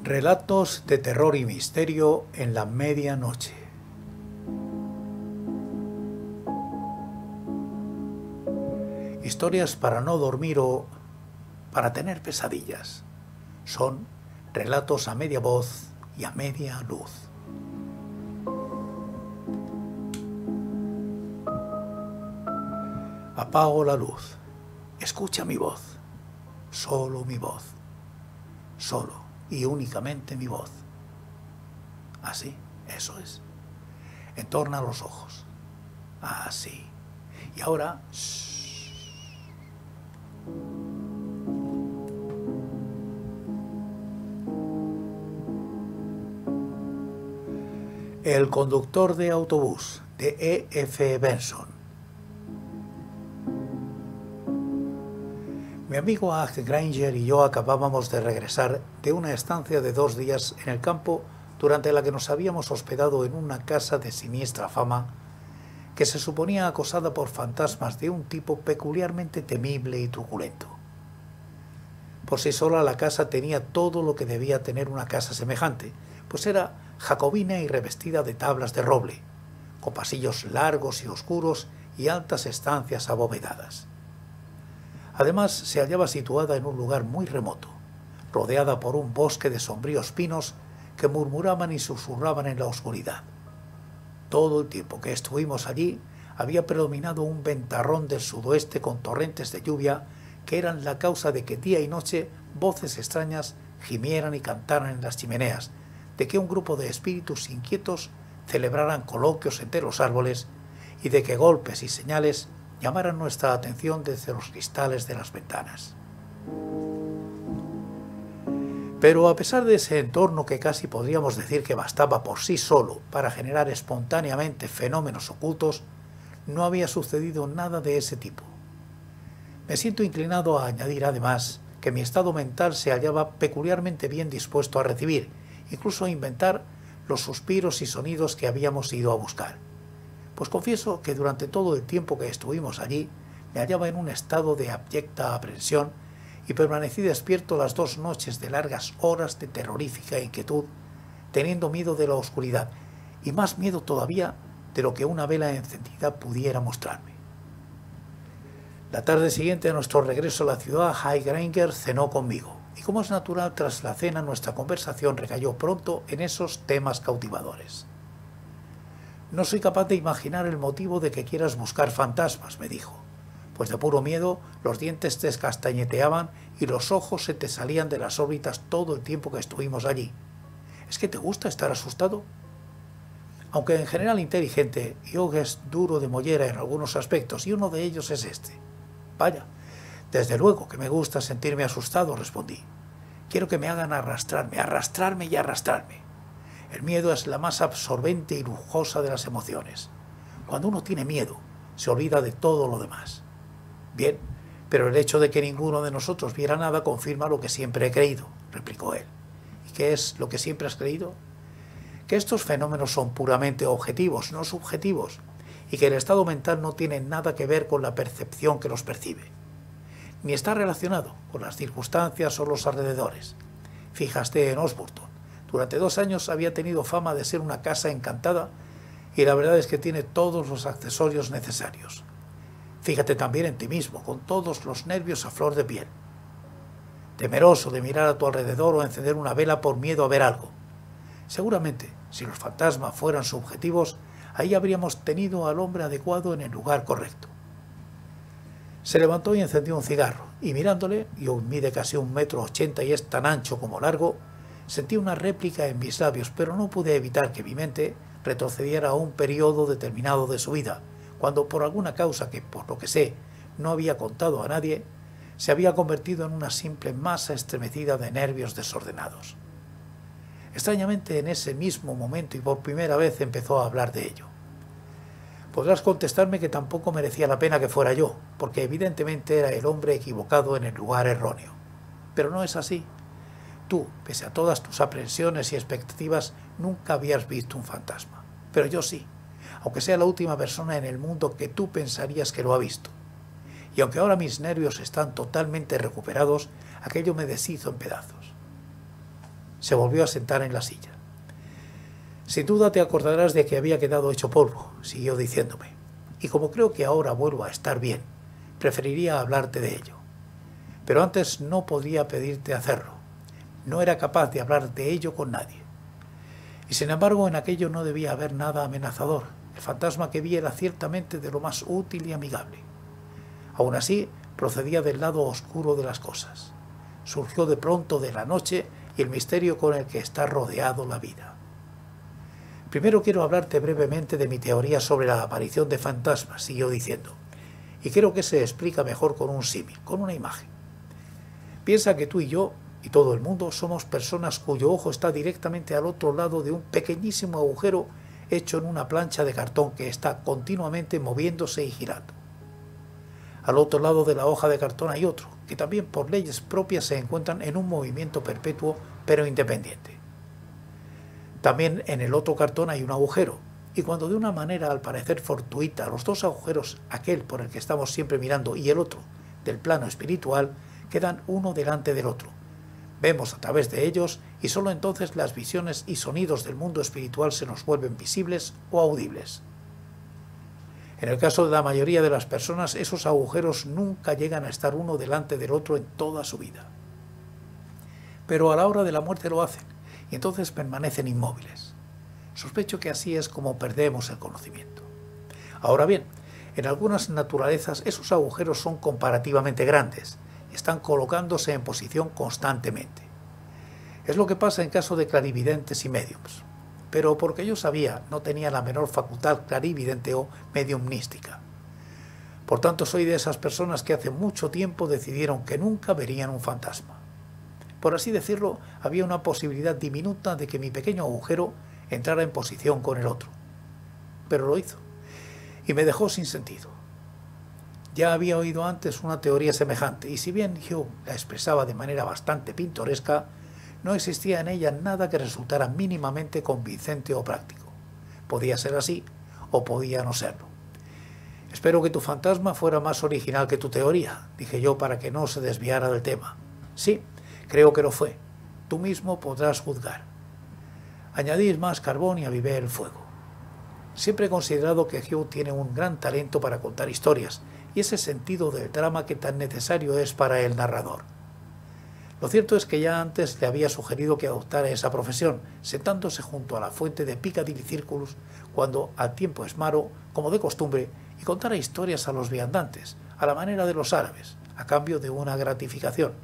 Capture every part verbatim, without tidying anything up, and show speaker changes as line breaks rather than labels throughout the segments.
Relatos de terror y misterio en la medianoche. Historias para no dormir o para tener pesadillas. Son relatos a media voz y a media luz. Apago la luz. Escucha mi voz. Solo mi voz. Solo y únicamente mi voz. Así, eso es. Entorna los ojos. Así. Y ahora... Shh. El conductor de autobús, de E F Benson. Mi amigo Ag Granger y yo acabábamos de regresar de una estancia de dos días en el campo durante la que nos habíamos hospedado en una casa de siniestra fama que se suponía acosada por fantasmas de un tipo peculiarmente temible y truculento. Por sí sola la casa tenía todo lo que debía tener una casa semejante, pues era jacobina y revestida de tablas de roble, con pasillos largos y oscuros y altas estancias abovedadas. Además, se hallaba situada en un lugar muy remoto, rodeada por un bosque de sombríos pinos que murmuraban y susurraban en la oscuridad. Todo el tiempo que estuvimos allí había predominado un ventarrón del sudoeste con torrentes de lluvia que eran la causa de que día y noche voces extrañas gimieran y cantaran en las chimeneas, de que un grupo de espíritus inquietos celebraran coloquios entre los árboles y de que golpes y señales llamaran nuestra atención desde los cristales de las ventanas. Pero a pesar de ese entorno que casi podríamos decir que bastaba por sí solo para generar espontáneamente fenómenos ocultos, no había sucedido nada de ese tipo. Me siento inclinado a añadir además que mi estado mental se hallaba peculiarmente bien dispuesto a recibir, incluso a inventar los suspiros y sonidos que habíamos ido a buscar. Pues confieso que durante todo el tiempo que estuvimos allí me hallaba en un estado de abyecta aprensión y permanecí despierto las dos noches de largas horas de terrorífica inquietud, teniendo miedo de la oscuridad y más miedo todavía de lo que una vela encendida pudiera mostrarme. La tarde siguiente a nuestro regreso a la ciudad, Ag Granger cenó conmigo, y como es natural, tras la cena nuestra conversación recayó pronto en esos temas cautivadores. «No soy capaz de imaginar el motivo de que quieras buscar fantasmas», me dijo, «pues de puro miedo los dientes te castañeteaban y los ojos se te salían de las órbitas todo el tiempo que estuvimos allí. ¿Es que te gusta estar asustado?» Aunque en general inteligente, Hugh es duro de mollera en algunos aspectos, y uno de ellos es este. «Vaya, desde luego que me gusta sentirme asustado», respondí. «Quiero que me hagan arrastrarme, arrastrarme y arrastrarme. El miedo es la más absorbente y lujosa de las emociones. Cuando uno tiene miedo, se olvida de todo lo demás». «Bien, pero el hecho de que ninguno de nosotros viera nada confirma lo que siempre he creído», replicó él. «¿Y qué es lo que siempre has creído?» «Que estos fenómenos son puramente objetivos, no subjetivos, y que el estado mental no tiene nada que ver con la percepción que los percibe. Ni está relacionado con las circunstancias o los alrededores. Fíjate en Osburton. Durante dos años había tenido fama de ser una casa encantada y la verdad es que tiene todos los accesorios necesarios. Fíjate también en ti mismo, con todos los nervios a flor de piel. Temeroso de mirar a tu alrededor o encender una vela por miedo a ver algo. Seguramente, si los fantasmas fueran subjetivos, ahí habríamos tenido al hombre adecuado en el lugar correcto». Se levantó y encendió un cigarro, y mirándole, yo mide casi un metro ochenta y es tan ancho como largo, sentí una réplica en mis labios, pero no pude evitar que mi mente retrocediera a un periodo determinado de su vida, cuando por alguna causa que, por lo que sé, no había contado a nadie, se había convertido en una simple masa estremecida de nervios desordenados. Extrañamente, en ese mismo momento y por primera vez empezó a hablar de ello. Podrás contestarme que tampoco merecía la pena que fuera yo, porque evidentemente era el hombre equivocado en el lugar erróneo. Pero no es así. Tú, pese a todas tus aprensiones y expectativas, nunca habías visto un fantasma. Pero yo sí, aunque sea la última persona en el mundo que tú pensarías que lo ha visto. Y aunque ahora mis nervios están totalmente recuperados, aquello me deshizo en pedazos. Se volvió a sentar en la silla. Sin duda te acordarás de que había quedado hecho polvo, siguió diciéndome, y como creo que ahora vuelvo a estar bien, preferiría hablarte de ello. Pero antes no podía pedirte hacerlo. No era capaz de hablar de ello con nadie. Y sin embargo en aquello no debía haber nada amenazador. El fantasma que vi era ciertamente de lo más útil y amigable. Aún así, procedía del lado oscuro de las cosas. Surgió de pronto de la noche y el misterio con el que está rodeado la vida. Primero quiero hablarte brevemente de mi teoría sobre la aparición de fantasmas, siguió diciendo, y creo que se explica mejor con un símil, con una imagen. Piensa que tú y yo, y todo el mundo, somos personas cuyo ojo está directamente al otro lado de un pequeñísimo agujero hecho en una plancha de cartón que está continuamente moviéndose y girando. Al otro lado de la hoja de cartón hay otro, que también por leyes propias se encuentran en un movimiento perpetuo pero independiente. También en el otro cartón hay un agujero, y cuando de una manera al parecer fortuita los dos agujeros, aquel por el que estamos siempre mirando y el otro, del plano espiritual, quedan uno delante del otro. Vemos a través de ellos y sólo entonces las visiones y sonidos del mundo espiritual se nos vuelven visibles o audibles. En el caso de la mayoría de las personas, esos agujeros nunca llegan a estar uno delante del otro en toda su vida. Pero a la hora de la muerte lo hacen, y entonces permanecen inmóviles. Sospecho que así es como perdemos el conocimiento. Ahora bien, en algunas naturalezas esos agujeros son comparativamente grandes, y están colocándose en posición constantemente. Es lo que pasa en caso de clarividentes y médiums. Pero porque yo sabía, no tenía la menor facultad clarividente o mediumnística. Por tanto, soy de esas personas que hace mucho tiempo decidieron que nunca verían un fantasma. Por así decirlo, había una posibilidad diminuta de que mi pequeño agujero entrara en posición con el otro. Pero lo hizo, y me dejó sin sentido. Ya había oído antes una teoría semejante, y si bien Hume la expresaba de manera bastante pintoresca, no existía en ella nada que resultara mínimamente convincente o práctico. Podía ser así, o podía no serlo. Espero que tu fantasma fuera más original que tu teoría, dije yo para que no se desviara del tema. Sí, creo que lo fue. Tú mismo podrás juzgar. Añadí más carbón y avivé el fuego. Siempre he considerado que Hume tiene un gran talento para contar historias, y ese sentido del drama que tan necesario es para el narrador. Lo cierto es que ya antes le había sugerido que adoptara esa profesión, sentándose junto a la fuente de Piccadilly Circus, cuando al tiempo esmaro, como de costumbre, y contara historias a los viandantes, a la manera de los árabes, a cambio de una gratificación.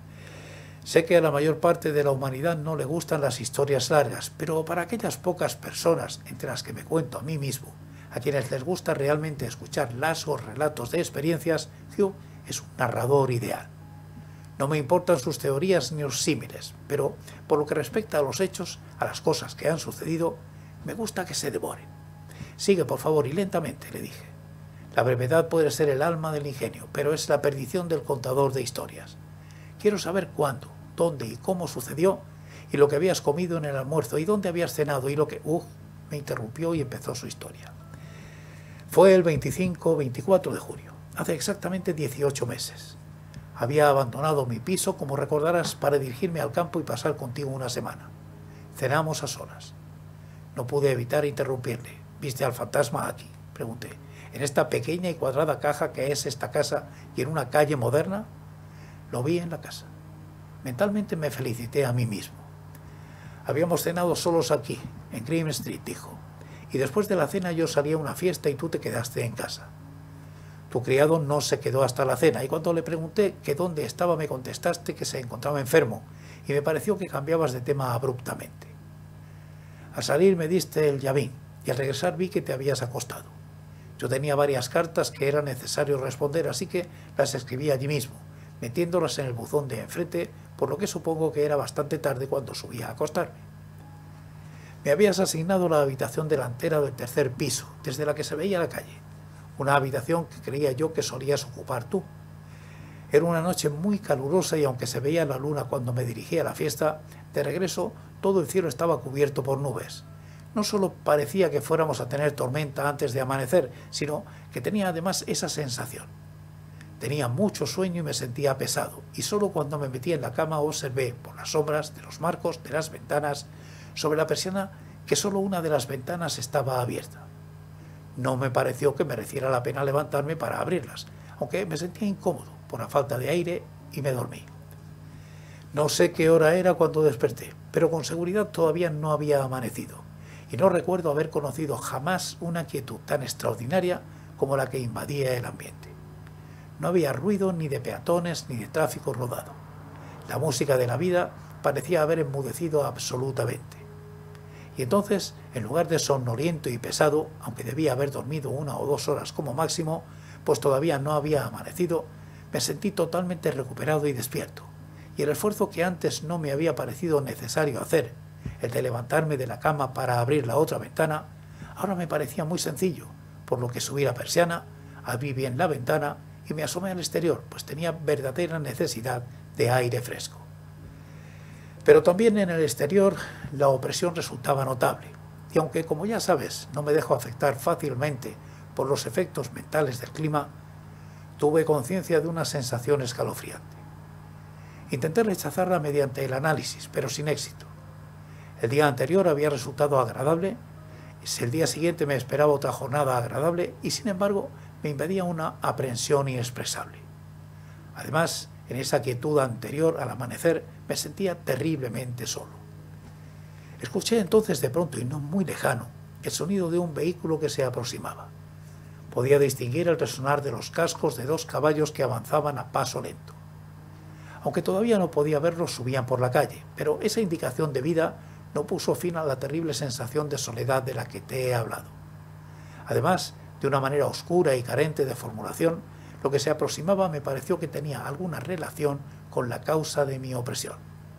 Sé que a la mayor parte de la humanidad no le gustan las historias largas, pero para aquellas pocas personas, entre las que me cuento a mí mismo, a quienes les gusta realmente escuchar largos relatos de experiencias, Hume es un narrador ideal. No me importan sus teorías ni los símiles, pero por lo que respecta a los hechos, a las cosas que han sucedido, me gusta que se devoren. Sigue, por favor, y lentamente, le dije. La brevedad puede ser el alma del ingenio, pero es la perdición del contador de historias. Quiero saber cuándo, dónde y cómo sucedió, y lo que habías comido en el almuerzo, y dónde habías cenado, y lo que... ¡Uf! Me interrumpió y empezó su historia. Fue el veinticinco o veinticuatro de junio, hace exactamente dieciocho meses. Había abandonado mi piso, como recordarás, para dirigirme al campo y pasar contigo una semana. Cenamos a solas. No pude evitar interrumpirle. ¿Viste al fantasma aquí?, pregunté. ¿En esta pequeña y cuadrada caja que es esta casa y en una calle moderna? Lo vi en la casa. Mentalmente me felicité a mí mismo. Habíamos cenado solos aquí, en Green Street, dijo. Y después de la cena yo salí a una fiesta y tú te quedaste en casa. Tu criado no se quedó hasta la cena, y cuando le pregunté que dónde estaba me contestaste que se encontraba enfermo, y me pareció que cambiabas de tema abruptamente. Al salir me diste el llavín, y al regresar vi que te habías acostado. Yo tenía varias cartas que era necesario responder, así que las escribí allí mismo, metiéndolas en el buzón de enfrente, por lo que supongo que era bastante tarde cuando subí a acostarme. Me habías asignado la habitación delantera del tercer piso, desde la que se veía la calle, una habitación que creía yo que solías ocupar tú. Era una noche muy calurosa y aunque se veía la luna cuando me dirigí a la fiesta, de regreso todo el cielo estaba cubierto por nubes. No solo parecía que fuéramos a tener tormenta antes de amanecer, sino que tenía además esa sensación. Tenía mucho sueño y me sentía pesado, y solo cuando me metí en la cama observé por las sombras de los marcos de las ventanas sobre la persiana que solo una de las ventanas estaba abierta. No me pareció que mereciera la pena levantarme para abrirlas, aunque me sentía incómodo por la falta de aire y me dormí. No sé qué hora era cuando desperté, pero con seguridad todavía no había amanecido, y no recuerdo haber conocido jamás una quietud tan extraordinaria como la que invadía el ambiente. No había ruido ni de peatones ni de tráfico rodado. La música de la vida parecía haber enmudecido absolutamente. Y entonces, en lugar de somnoliento y pesado, aunque debía haber dormido una o dos horas como máximo, pues todavía no había amanecido, me sentí totalmente recuperado y despierto, y el esfuerzo que antes no me había parecido necesario hacer, el de levantarme de la cama para abrir la otra ventana, ahora me parecía muy sencillo, por lo que subí la persiana, abrí bien la ventana y me asomé al exterior, pues tenía verdadera necesidad de aire fresco. Pero también en el exterior la opresión resultaba notable, y aunque, como ya sabes, no me dejo afectar fácilmente por los efectos mentales del clima, tuve conciencia de una sensación escalofriante. Intenté rechazarla mediante el análisis, pero sin éxito. El día anterior había resultado agradable, el día siguiente me esperaba otra jornada agradable y, sin embargo, me invadía una aprensión inexpresable. Además, en esa quietud anterior al amanecer, me sentía terriblemente solo. Escuché entonces de pronto, y no muy lejano, el sonido de un vehículo que se aproximaba. Podía distinguir el resonar de los cascos de dos caballos que avanzaban a paso lento. Aunque todavía no podía verlos, subían por la calle, pero esa indicación de vida no puso fin a la terrible sensación de soledad de la que te he hablado. Además, de una manera oscura y carente de formulación, lo que se aproximaba me pareció que tenía alguna relación con la causa de mi opresión.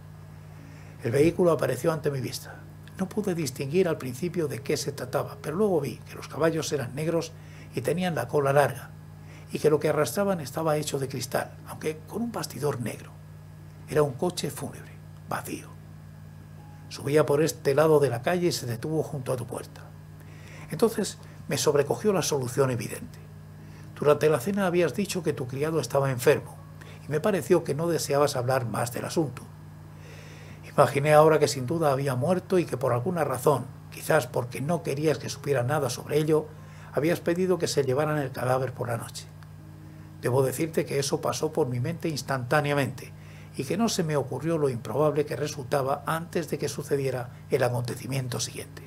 El vehículo apareció ante mi vista. No pude distinguir al principio de qué se trataba, pero luego vi que los caballos eran negros y tenían la cola larga, y que lo que arrastraban estaba hecho de cristal, aunque con un bastidor negro. Era un coche fúnebre, vacío. Subía por este lado de la calle y se detuvo junto a tu puerta. Entonces me sobrecogió la solución evidente. Durante la cena habías dicho que tu criado estaba enfermo, y me pareció que no deseabas hablar más del asunto. Imaginé ahora que sin duda había muerto y que por alguna razón, quizás porque no querías que supiera nada sobre ello, habías pedido que se llevaran el cadáver por la noche. Debo decirte que eso pasó por mi mente instantáneamente, y que no se me ocurrió lo improbable que resultaba antes de que sucediera el acontecimiento siguiente.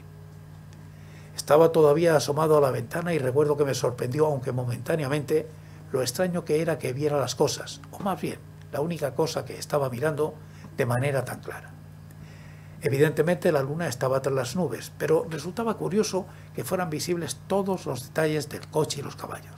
Estaba todavía asomado a la ventana y recuerdo que me sorprendió, aunque momentáneamente, lo extraño que era que viera las cosas, o más bien, la única cosa que estaba mirando, de manera tan clara. Evidentemente la luna estaba tras las nubes, pero resultaba curioso que fueran visibles todos los detalles del coche y los caballos.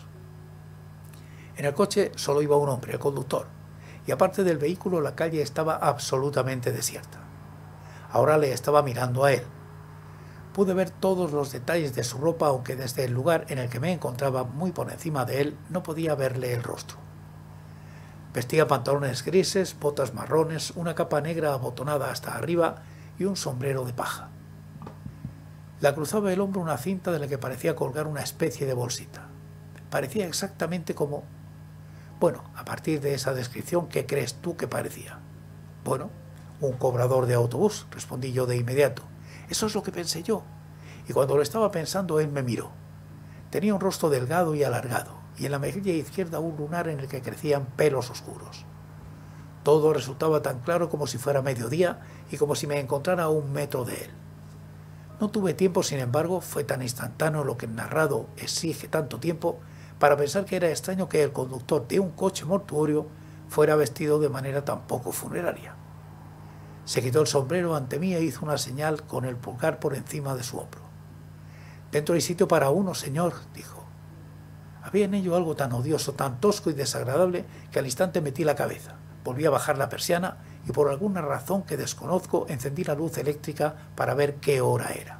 En el coche solo iba un hombre, el conductor, y aparte del vehículo la calle estaba absolutamente desierta. Ahora le estaba mirando a él. Pude ver todos los detalles de su ropa, aunque desde el lugar en el que me encontraba muy por encima de él no podía verle el rostro. Vestía pantalones grises, botas marrones, una capa negra abotonada hasta arriba y un sombrero de paja. Le cruzaba el hombro una cinta de la que parecía colgar una especie de bolsita. Parecía exactamente como... Bueno, a partir de esa descripción, ¿qué crees tú que parecía? Bueno, un cobrador de autobús, respondí yo de inmediato. Eso es lo que pensé yo. Y cuando lo estaba pensando, él me miró. Tenía un rostro delgado y alargado, y en la mejilla izquierda un lunar en el que crecían pelos oscuros. Todo resultaba tan claro como si fuera mediodía y como si me encontrara a un metro de él. No tuve tiempo, sin embargo, fue tan instantáneo lo que el narrado exige tanto tiempo, para pensar que era extraño que el conductor de un coche mortuorio fuera vestido de manera tan poco funeraria. Se quitó el sombrero ante mí e hizo una señal con el pulgar por encima de su hombro. «Dentro hay sitio para uno, señor», dijo. Había en ello algo tan odioso, tan tosco y desagradable, que al instante metí la cabeza, volví a bajar la persiana y por alguna razón que desconozco encendí la luz eléctrica para ver qué hora era.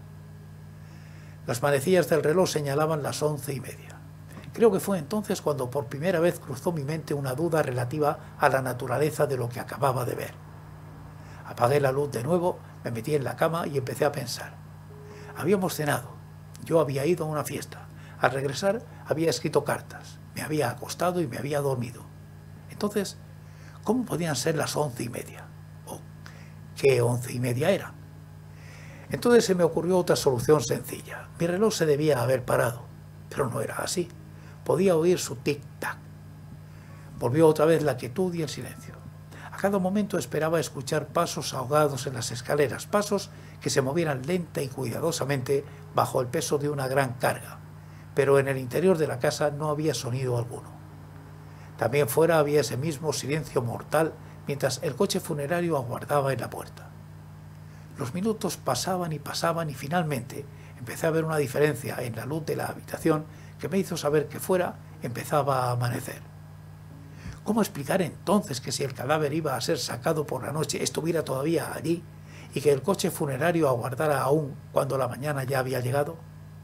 Las manecillas del reloj señalaban las once y media. Creo que fue entonces cuando por primera vez cruzó mi mente una duda relativa a la naturaleza de lo que acababa de ver. Apagué la luz de nuevo, me metí en la cama y empecé a pensar. Habíamos cenado, yo había ido a una fiesta, al regresar había escrito cartas, Me había acostado y me había dormido. Entonces, ¿cómo podían ser las once y media? ¿O qué once y media eran? Entonces se me ocurrió otra solución sencilla. Mi reloj se debía haber parado, pero no era así. Podía oír su tic-tac. Volvió otra vez la quietud y el silencio. A cada momento esperaba escuchar pasos ahogados en las escaleras, pasos que se movieran lenta y cuidadosamente bajo el peso de una gran carga, pero en el interior de la casa no había sonido alguno. También fuera había ese mismo silencio mortal mientras el coche funerario aguardaba en la puerta. Los minutos pasaban y pasaban y finalmente empecé a ver una diferencia en la luz de la habitación que me hizo saber que fuera empezaba a amanecer. ¿Cómo explicar entonces que si el cadáver iba a ser sacado por la noche estuviera todavía allí y que el coche funerario aguardara aún cuando la mañana ya había llegado?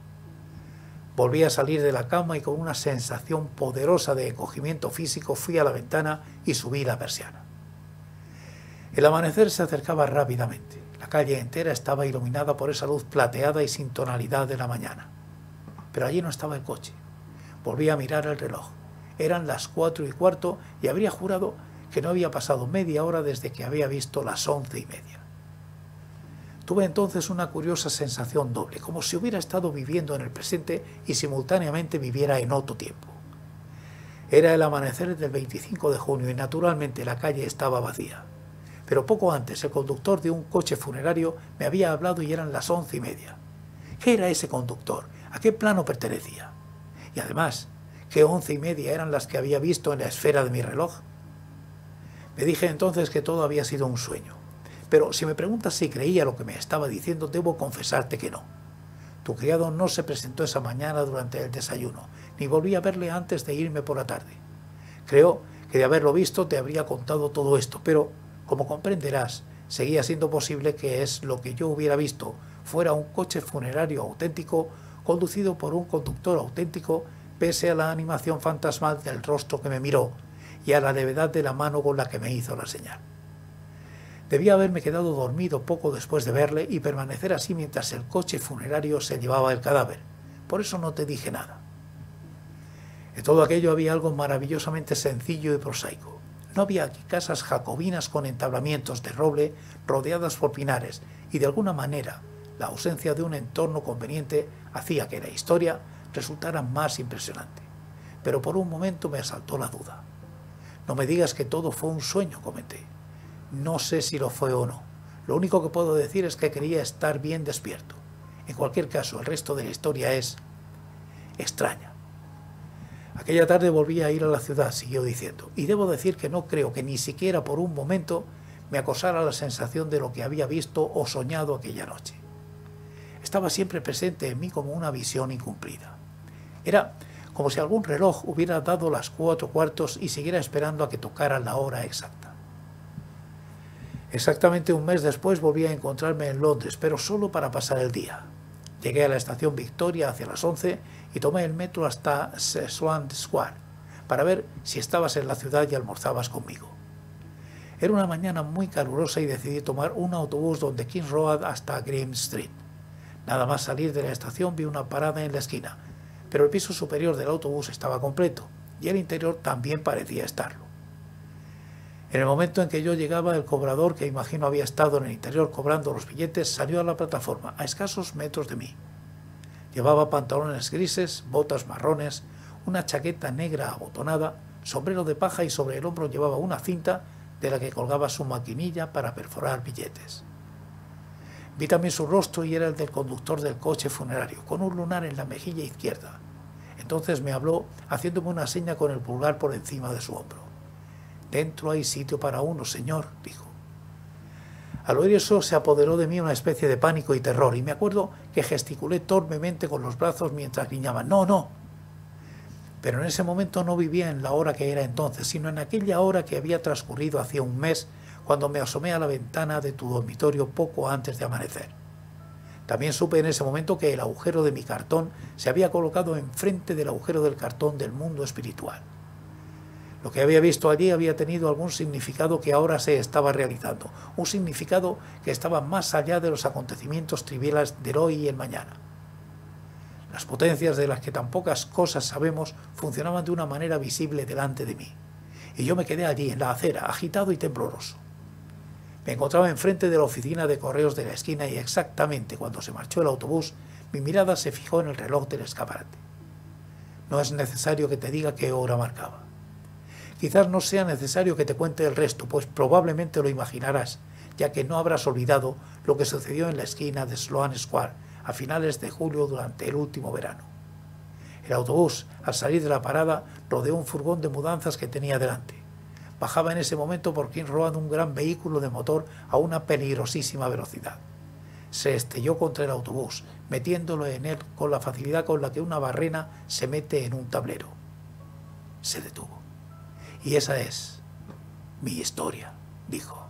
Volví a salir de la cama y con una sensación poderosa de encogimiento físico fui a la ventana y subí la persiana. El amanecer se acercaba rápidamente. La calle entera estaba iluminada por esa luz plateada y sin tonalidad de la mañana. Pero allí no estaba el coche. Volví a mirar el reloj. Eran las cuatro y cuarto y habría jurado que no había pasado media hora desde que había visto las once y media. Tuve entonces una curiosa sensación doble, como si hubiera estado viviendo en el presente y simultáneamente viviera en otro tiempo. Era el amanecer del veinticinco de junio y naturalmente la calle estaba vacía. Pero poco antes el conductor de un coche funerario me había hablado y eran las once y media. ¿Qué era ese conductor? ¿A qué plano pertenecía? Y además, ¿qué once y media eran las que había visto en la esfera de mi reloj? Me dije entonces que todo había sido un sueño. Pero si me preguntas si creía lo que me estaba diciendo, debo confesarte que no. Tu criado no se presentó esa mañana durante el desayuno, ni volví a verle antes de irme por la tarde. Creo que de haberlo visto te habría contado todo esto, pero, como comprenderás, seguía siendo posible que es lo que yo hubiera visto fuera un coche funerario auténtico, conducido por un conductor auténtico, pese a la animación fantasmal del rostro que me miró y a la levedad de la mano con la que me hizo la señal. Debía haberme quedado dormido poco después de verle y permanecer así mientras el coche funerario se llevaba el cadáver. Por eso no te dije nada. En todo aquello había algo maravillosamente sencillo y prosaico. No había aquí casas jacobinas con entablamientos de roble rodeadas por pinares y de alguna manera la ausencia de un entorno conveniente hacía que la historia resultara más impresionante. Pero por un momento me asaltó la duda. No me digas que todo fue un sueño, comenté. No sé si lo fue o no. Lo único que puedo decir es que quería estar bien despierto. En cualquier caso, el resto de la historia es extraña. Aquella tarde volví a ir a la ciudad, siguió diciendo, y debo decir que no creo que ni siquiera por un momento me acosara la sensación de lo que había visto o soñado aquella noche. Estaba siempre presente en mí como una visión incumplida. Era como si algún reloj hubiera dado las cuatro cuartos y siguiera esperando a que tocara la hora exacta. Exactamente un mes después volví a encontrarme en Londres, pero solo para pasar el día. Llegué a la estación Victoria hacia las once y tomé el metro hasta Swan Square para ver si estabas en la ciudad y almorzabas conmigo. Era una mañana muy calurosa y decidí tomar un autobús donde King's Road hasta Green Street. Nada más salir de la estación vi una parada en la esquina, pero el piso superior del autobús estaba completo y el interior también parecía estarlo. En el momento en que yo llegaba, el cobrador, que imagino había estado en el interior cobrando los billetes, salió a la plataforma, a escasos metros de mí. Llevaba pantalones grises, botas marrones, una chaqueta negra abotonada, sombrero de paja y sobre el hombro llevaba una cinta de la que colgaba su maquinilla para perforar billetes. Vi también su rostro y era el del conductor del coche funerario, con un lunar en la mejilla izquierda. Entonces me habló, haciéndome una seña con el pulgar por encima de su hombro. «Dentro hay sitio para uno, señor», dijo. Al oír eso se apoderó de mí una especie de pánico y terror, y me acuerdo que gesticulé torpemente con los brazos mientras guiñaba «¡No, no!». Pero en ese momento no vivía en la hora que era entonces, sino en aquella hora que había transcurrido hacía un mes, cuando me asomé a la ventana de tu dormitorio poco antes de amanecer. También supe en ese momento que el agujero de mi cartón se había colocado enfrente del agujero del cartón del mundo espiritual. Lo que había visto allí había tenido algún significado que ahora se estaba realizando, un significado que estaba más allá de los acontecimientos triviales del hoy y el mañana. Las potencias de las que tan pocas cosas sabemos funcionaban de una manera visible delante de mí, y yo me quedé allí en la acera, agitado y tembloroso. Me encontraba enfrente de la oficina de correos de la esquina y exactamente cuando se marchó el autobús, mi mirada se fijó en el reloj del escaparate. No es necesario que te diga qué hora marcaba. Quizás no sea necesario que te cuente el resto, pues probablemente lo imaginarás, ya que no habrás olvidado lo que sucedió en la esquina de Sloane Square a finales de julio durante el último verano. El autobús, al salir de la parada, rodeó un furgón de mudanzas que tenía delante. Bajaba en ese momento por King Road un gran vehículo de motor a una peligrosísima velocidad. Se estrelló contra el autobús, metiéndolo en él con la facilidad con la que una barrena se mete en un tablero. Se detuvo. Y esa es mi historia, dijo.